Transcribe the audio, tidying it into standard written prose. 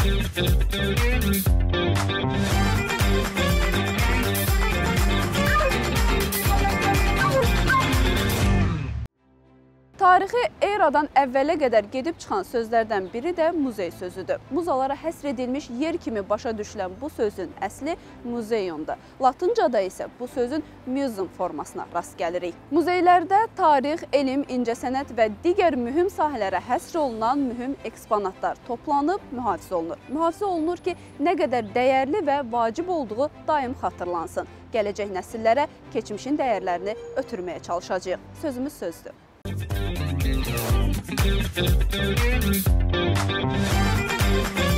Tarixi eradan əvvələ qədər gedib çıxan sözlərdən biri də muzey sözüdür. Muzalara həsr edilmiş yer kimi başa düşülən bu sözün əsli muzeumdur. Latıncada isə bu sözün museum formasına rast gəlirik. Muzeylərdə tarix, elm, incəsənət və digər mühüm sahələrə həsr olunan mühüm eksponatlar toplanıb mühafizə olunur. Mühafizə olunur ki, nə qədər dəyərli və vacib olduğu daim xatırlansın. Gələcək nəsillərə keçmişin dəyərlərini ötürməyə çalışacağıq. Sözümüz sözdür. Thank you.